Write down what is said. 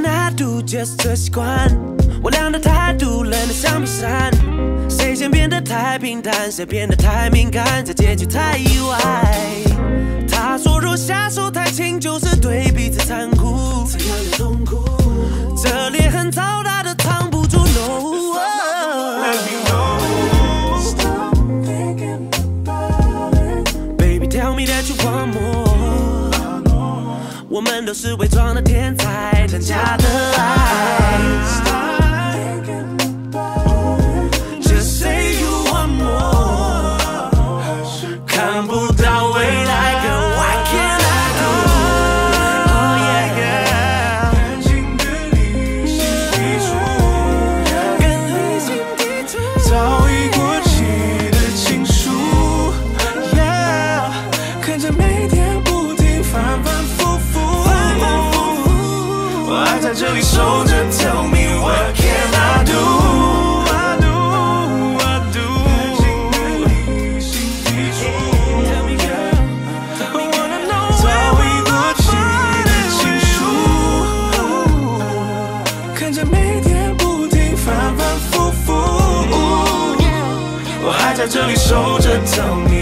can I do？ 就是这习惯，我俩的态度冷得像冰山。谁先变得太平淡，谁变得太敏感，这结局太意外。他说若下手太轻，就是对彼此残酷。怎样的痛苦？这裂痕超大的藏不住 ，No。Let me know。Stop thinking about it. Baby, tell me that you want more。我们都是伪装的天才，真假的爱。Just say you want more。看不到未来的 What can I do？Oh yeah yeah。感情的理性基础，跟理性基础，早已过期的情书。Yeah， 看着每天不停反反复复，我还在这里守着 ，Tell me what can I do？在这里守着 ，Tell me